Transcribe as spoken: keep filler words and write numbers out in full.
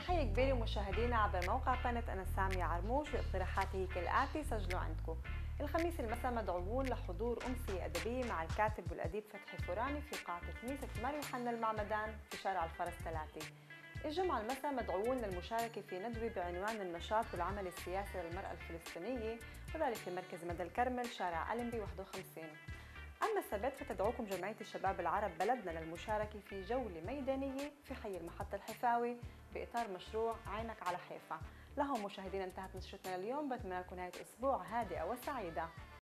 تحية كبيرة مشاهدينا عبر موقع قناة أنا سامية عرموش، واقتراحاتي كالآتي سجلوا عندكم. الخميس المساء مدعوون لحضور أمسية أدبية مع الكاتب والأديب فتحي فوراني في قاعة كنيسة مار يوحنا المعمدان في شارع الفرس ثلاثة. الجمعة المساء مدعوون للمشاركة في ندوة بعنوان النشاط والعمل السياسي للمرأة الفلسطينية، وذلك في مركز مدى الكرمل شارع ألمبي واحد وخمسين. أما السبت فتدعوكم جمعية الشباب العرب بلدنا للمشاركة في جولة ميدانية في حي المحطة الحفاوي بإطار مشروع عينك على حيفا. لهم مشاهدينا انتهت نشرتنا اليوم، بتمنى لكم نهاية أسبوع هادئة وسعيدة.